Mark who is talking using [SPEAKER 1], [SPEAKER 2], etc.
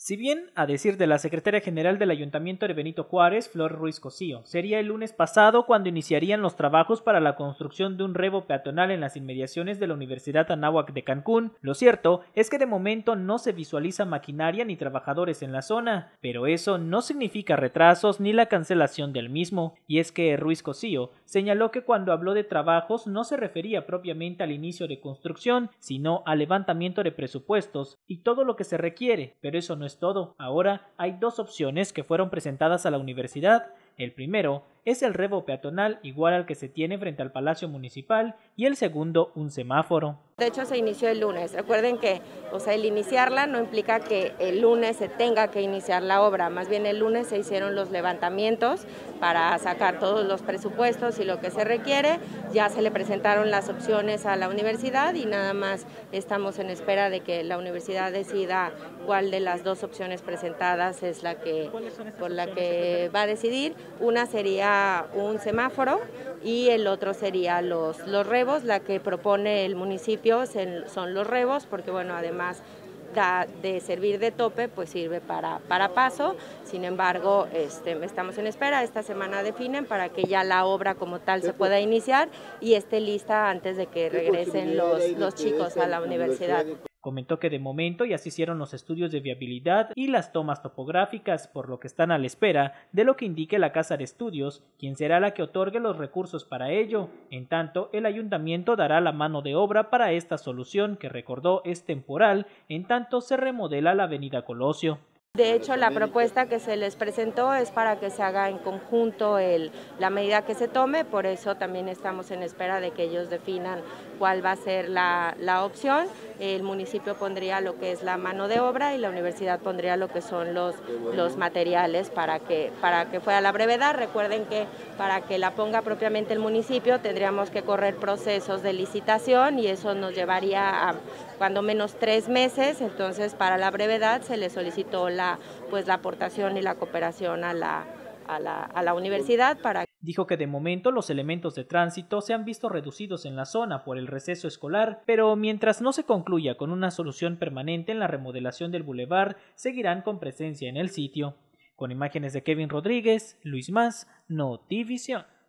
[SPEAKER 1] Si bien, a decir de la secretaria general del Ayuntamiento de Benito Juárez, Flor Ruiz Cosío, sería el lunes pasado cuando iniciarían los trabajos para la construcción de un rebo peatonal en las inmediaciones de la Universidad Anáhuac de Cancún, lo cierto es que de momento no se visualiza maquinaria ni trabajadores en la zona, pero eso no significa retrasos ni la cancelación del mismo, y es que Ruiz Cosío señaló que cuando habló de trabajos no se refería propiamente al inicio de construcción, sino al levantamiento de presupuestos y todo lo que se requiere, pero eso no es todo. Ahora hay dos opciones que fueron presentadas a la universidad. El primero es el rebo peatonal igual al que se tiene frente al Palacio Municipal y el segundo un semáforo.
[SPEAKER 2] De hecho se inició el lunes. Recuerden que el iniciarla no implica que el lunes se tenga que iniciar la obra, más bien el lunes se hicieron los levantamientos para sacar todos los presupuestos y lo que se requiere. Ya se le presentaron las opciones a la universidad y nada más estamos en espera de que la universidad decida cuál de las dos opciones presentadas es la que va a decidir. Una sería un semáforo y el otro sería los rebos. La que propone el municipio son los rebos porque bueno, además de servir de tope, pues sirve para paso. Sin embargo, estamos en espera. Esta semana definen para que ya la obra como tal se pueda iniciar y esté lista antes de que regresen los chicos a la universidad.
[SPEAKER 1] Comentó que de momento ya se hicieron los estudios de viabilidad y las tomas topográficas, por lo que están a la espera de lo que indique la Casa de Estudios, quien será la que otorgue los recursos para ello. En tanto, el ayuntamiento dará la mano de obra para esta solución, que recordó es temporal, en tanto se remodela la avenida Colosio.
[SPEAKER 2] De hecho, la propuesta que se les presentó es para que se haga en conjunto la medida que se tome, por eso también estamos en espera de que ellos definan cuál va a ser la opción. El municipio pondría lo que es la mano de obra y la universidad pondría lo que son los materiales para que fuera a la brevedad. Recuerden que para que la ponga propiamente el municipio tendríamos que correr procesos de licitación y eso nos llevaría a cuando menos 3 meses, entonces para la brevedad se le solicitó la aportación y la cooperación a la universidad para.
[SPEAKER 1] Dijo que de momento los elementos de tránsito se han visto reducidos en la zona por el receso escolar, pero mientras no se concluya con una solución permanente en la remodelación del bulevar, seguirán con presencia en el sitio. Con imágenes de Kevin Rodríguez, Luis Mas, Notivisión.